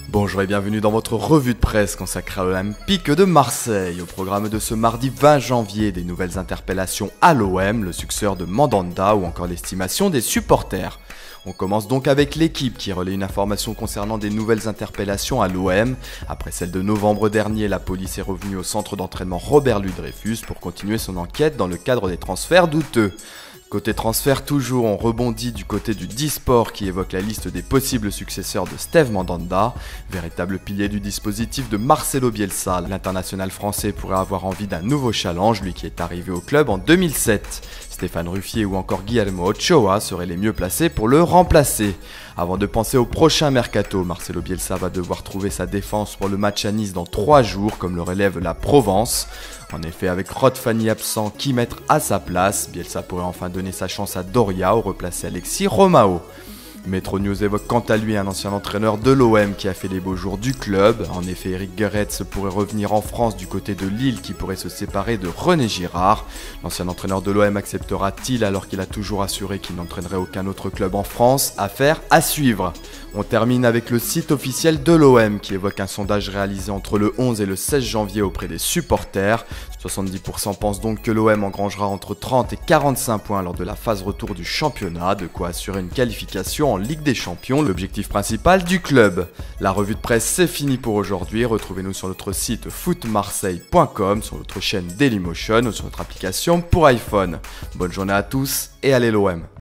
Bonjour et bienvenue dans votre revue de presse consacrée à l'Olympique de Marseille. Au programme de ce mardi 20 janvier, des nouvelles interpellations à l'OM, le successeur de Mandanda ou encore l'estimation des supporters. On commence donc avec l'équipe qui relaie une information concernant des nouvelles interpellations à l'OM. Après celle de novembre dernier, la police est revenue au centre d'entraînement Robert Louis Dreyfus pour continuer son enquête dans le cadre des transferts douteux. Côté transfert toujours, on rebondit du côté du D-Sport qui évoque la liste des possibles successeurs de Steve Mandanda, véritable pilier du dispositif de Marcelo Bielsa. L'international français pourrait avoir envie d'un nouveau challenge, lui qui est arrivé au club en 2007. Stéphane Ruffier ou encore Guillermo Ochoa seraient les mieux placés pour le remplacer. Avant de penser au prochain mercato, Marcelo Bielsa va devoir trouver sa défense pour le match à Nice dans 3 jours, comme le relève la Provence. En effet, avec Rod Fanny absent, qui mettre à sa place, Bielsa pourrait enfin donner sa chance à Doria ou replacer Alexis Romao. Metro News évoque quant à lui un ancien entraîneur de l'OM qui a fait les beaux jours du club. En effet, Eric Guéretz pourrait revenir en France du côté de Lille qui pourrait se séparer de René Girard. L'ancien entraîneur de l'OM acceptera-t-il alors qu'il a toujours assuré qu'il n'entraînerait aucun autre club en France? Affaire à suivre. On termine avec le site officiel de l'OM qui évoque un sondage réalisé entre le 11 et le 16 janvier auprès des supporters. 70% pensent donc que l'OM engrangera entre 30 et 45 points lors de la phase retour du championnat, de quoi assurer une qualification en Ligue des Champions, l'objectif principal du club. La revue de presse c'est fini pour aujourd'hui, retrouvez-nous sur notre site footmarseille.com, sur notre chaîne Dailymotion ou sur notre application pour iPhone. Bonne journée à tous et allez l'OM!